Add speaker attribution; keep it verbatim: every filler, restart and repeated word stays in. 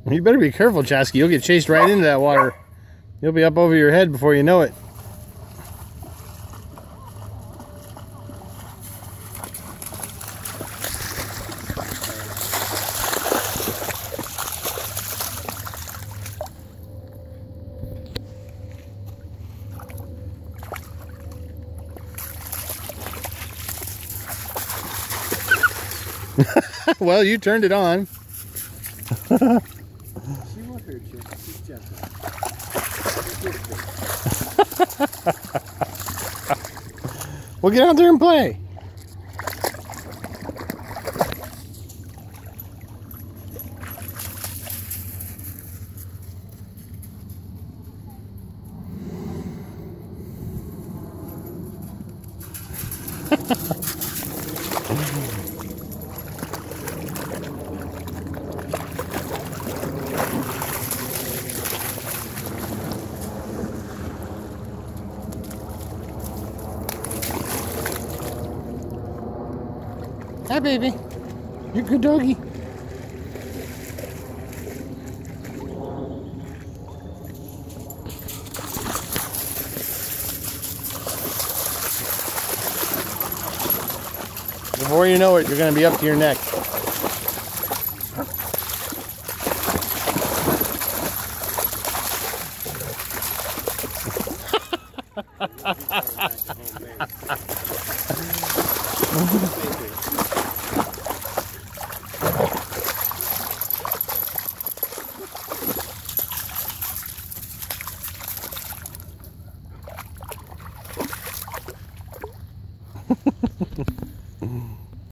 Speaker 1: You better be careful, Chasky. You'll get chased right into that water. You'll be up over your head before you know it. Well, you turned it on.
Speaker 2: She won't hurt you. She's gentle.
Speaker 1: Well, get out there and play. Hi, baby. You're a good doggy. Before you know it, you're going to be up to your neck.